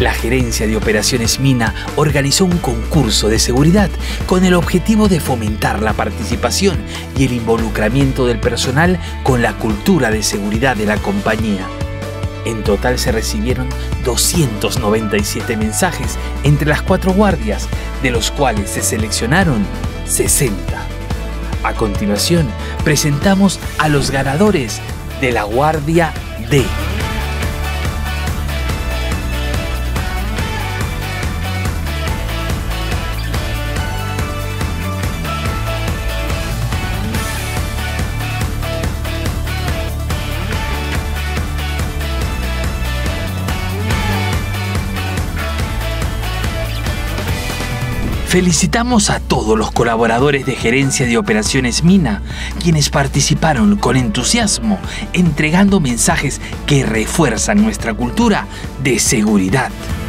La Gerencia de Operaciones Mina organizó un concurso de seguridad con el objetivo de fomentar la participación y el involucramiento del personal con la cultura de seguridad de la compañía. En total se recibieron 297 mensajes entre las 4 guardias, de los cuales se seleccionaron 60. A continuación, presentamos a los ganadores de la Guardia D. Felicitamos a todos los colaboradores de Gerencia de Operaciones Mina, quienes participaron con entusiasmo, entregando mensajes que refuerzan nuestra cultura de seguridad.